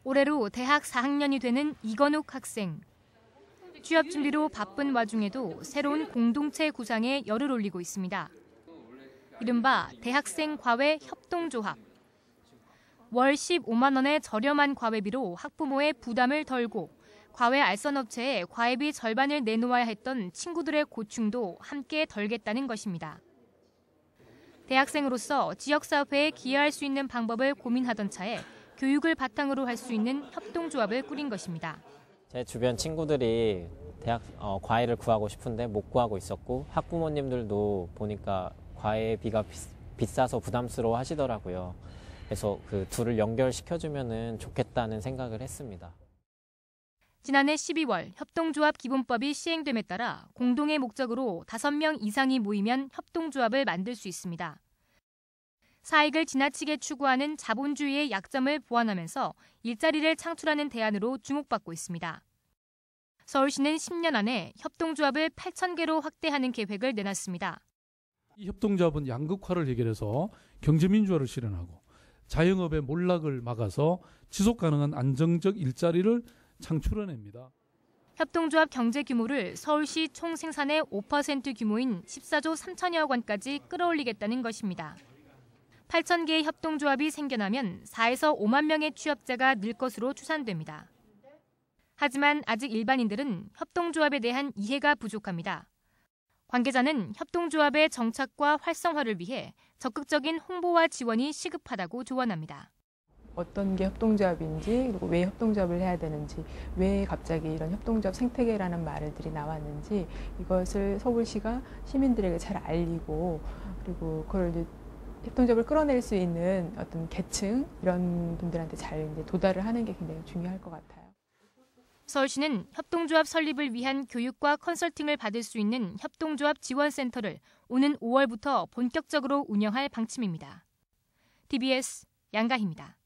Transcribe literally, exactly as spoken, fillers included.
올해로 대학 사 학년이 되는 이건욱 학생. 취업 준비로 바쁜 와중에도 새로운 공동체 구상에 열을 올리고 있습니다. 이른바 대학생 과외 협동조합. 월 십오만 원의 저렴한 과외비로 학부모의 부담을 덜고 과외 알선업체에 과외비 절반을 내놓아야 했던 친구들의 고충도 함께 덜겠다는 것입니다. 대학생으로서 지역사회에 기여할 수 있는 방법을 고민하던 차에 교육을 바탕으로 할 수 있는 협동조합을 꾸린 것입니다. 제 주변 친구들이 대학 어, 과외를 구하고 싶은데 못 구하고 있었고 학부모님들도 보니까 과외비가 비, 비싸서 부담스러워 하시더라고요. 그래서 그 둘을 연결시켜주면 좋겠다는 생각을 했습니다. 지난해 십이월 협동조합 기본법이 시행됨에 따라 공동의 목적으로 다섯 명 이상이 모이면 협동조합을 만들 수 있습니다. 사익을 지나치게 추구하는 자본주의의 약점을 보완하면서 일자리를 창출하는 대안으로 주목받고 있습니다. 서울시는 십 년 안에 협동조합을 팔천 개로 확대하는 계획을 내놨습니다. 이 협동조합은 양극화를 해결해서 경제민주화를 실현하고 자영업의 몰락을 막아서 지속가능한 안정적 일자리를 창출해냅니다. 협동조합 경제 규모를 서울시 총 생산의 오 퍼센트 규모인 십사조 삼천여억 원까지 끌어올리겠다는 것입니다. 팔천 개의 협동조합이 생겨나면 사에서 오만 명의 취업자가 늘 것으로 추산됩니다. 하지만 아직 일반인들은 협동조합에 대한 이해가 부족합니다. 관계자는 협동조합의 정착과 활성화를 위해 적극적인 홍보와 지원이 시급하다고 조언합니다. 어떤 게 협동조합인지, 그리고 왜 협동조합을 해야 되는지, 왜 갑자기 이런 협동조합 생태계라는 말들이 나왔는지 이것을 서울시가 시민들에게 잘 알리고, 그리고 그걸 이제 협동조합을 끌어낼 수 있는 어떤 계층 이런 분들한테 잘 이제 도달을 하는 게 굉장히 중요할 것 같아요. 서울시는 협동조합 설립을 위한 교육과 컨설팅을 받을 수 있는 협동조합 지원센터를 오는 오월부터 본격적으로 운영할 방침입니다. 티비에스 양가희입니다.